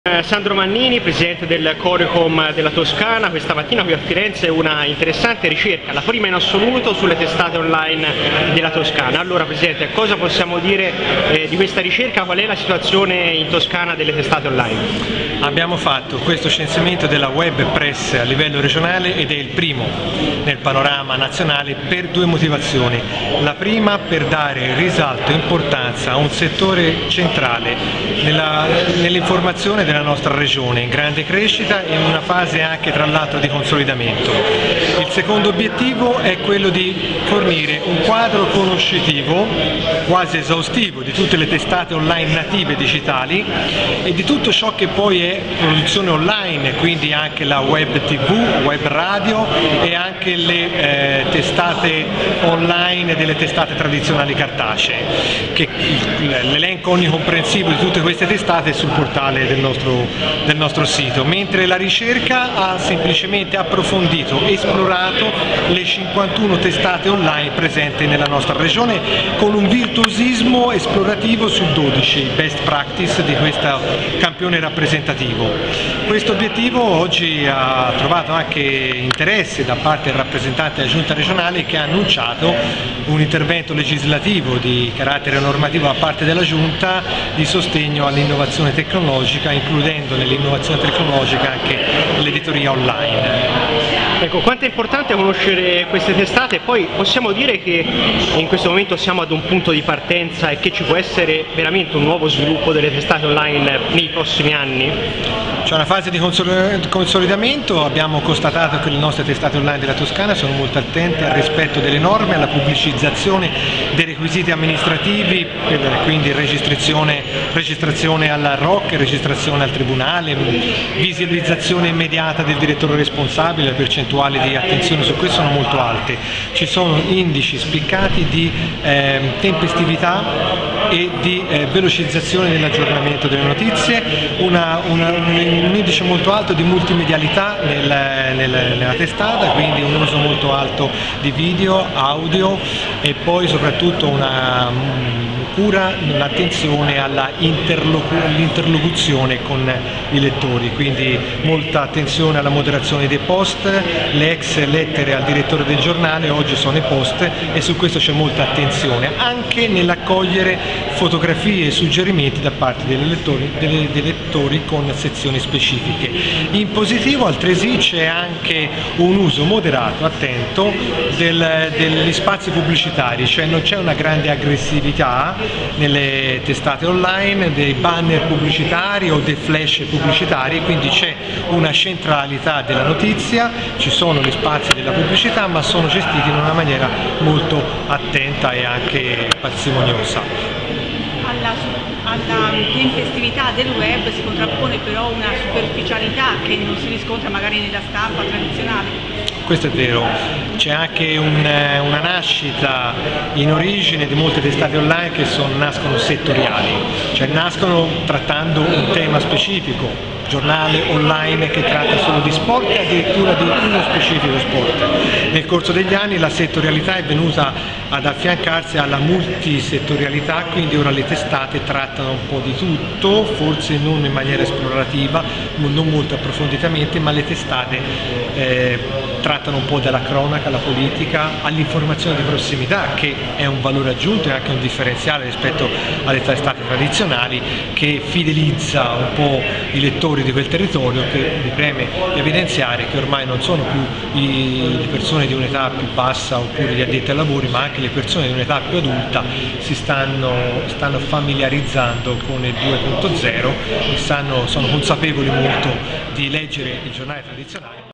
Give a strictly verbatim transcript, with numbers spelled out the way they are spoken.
Sandro Mannini, presidente del Corecom della Toscana. Questa mattina qui a Firenze una interessante ricerca, la prima in assoluto sulle testate online della Toscana. Allora Presidente, cosa possiamo dire eh, di questa ricerca? Qual è la situazione in Toscana delle testate online? Abbiamo fatto questo censimento della web press a livello regionale ed è il primo nel panorama nazionale per due motivazioni. La prima, per dare risalto e importanza a un settore centrale nell'informazione della nostra regione, in grande crescita e in una fase anche tra l'altro di consolidamento. Il secondo obiettivo è quello di fornire un quadro conoscitivo quasi esaustivo di tutte le testate online native digitali e di tutto ciò che poi è produzione online, quindi anche la web tv, web radio e anche le eh, testate online delle testate tradizionali cartacee, che l'elenco onnicomprensivo di tutte queste testate è sul portale del nostro, del nostro sito, mentre la ricerca ha semplicemente approfondito, esplorato le cinquantuno testate online presenti nella nostra regione con un virtuosismo esplorativo su dodici best practice di questo campione rappresentativo. Questo obiettivo oggi ha trovato anche interesse da parte del rappresentante della Giunta regionale, che ha annunciato un intervento legislativo di carattere normativo da parte della Giunta di sostegno all'innovazione tecnologica, includendo nell'innovazione tecnologica anche l'editoria online. Ecco, quanto è importante conoscere queste testate, poi possiamo dire che in questo momento siamo ad un punto di partenza e che ci può essere veramente un nuovo sviluppo delle testate online nei prossimi anni? C'è una fase di consolidamento, abbiamo constatato che le nostre testate online della Toscana sono molto attente al rispetto delle norme, alla pubblicizzazione dei requisiti amministrativi, quindi registrazione, registrazione alla R O C, registrazione al Tribunale, visualizzazione immediata del direttore responsabile, le percentuali di attenzione su questo sono molto alte. Ci sono indici spiccati di eh, tempestività e di eh, velocizzazione dell'aggiornamento delle notizie, una, una, un indice molto alto di multimedialità nel, nel, nella testata, quindi un uso molto alto di video, audio e poi soprattutto una um, cura, un'attenzione all'interlocuzione con i lettori, quindi molta attenzione alla moderazione dei post, le ex lettere al direttore del giornale oggi sono i post e su questo c'è molta attenzione, anche nell'accogliere fotografie e suggerimenti da parte dei lettori, dei, dei lettori con sezioni specifiche. In positivo altresì c'è anche un uso moderato, attento, del, degli spazi pubblicitari, cioè non c'è una grande aggressività nelle testate online, dei banner pubblicitari o dei flash pubblicitari, quindi c'è una centralità della notizia, ci sono gli spazi della pubblicità, ma sono gestiti in una maniera molto attenta e anche parsimoniosa. Alla, alla tempestività del web si contrappone però una superficialità che non si riscontra magari nella stampa tradizionale. Questo è vero, c'è anche un, una nascita in origine di molte testate online che sono, nascono settoriali, cioè nascono trattando un tema specifico, giornale online che tratta solo di sport e addirittura di uno specifico sport. Nel corso degli anni la settorialità è venuta ad affiancarsi alla multisettorialità, quindi ora le testate trattano un po' di tutto, forse non in maniera esplorativa, non molto approfonditamente, ma le testate eh, trattano un po' dalla cronaca, alla politica, all'informazione di prossimità, che è un valore aggiunto e anche un differenziale rispetto alle testate tradizionali, che fidelizza un po' i lettori di quel territorio, che mi preme evidenziare che ormai non sono più i, le persone di un'età più bassa oppure gli addetti ai lavori, ma anche le persone di un'età più adulta si stanno, stanno familiarizzando con il due punto zero e stanno, sono consapevoli molto di leggere il giornale tradizionale.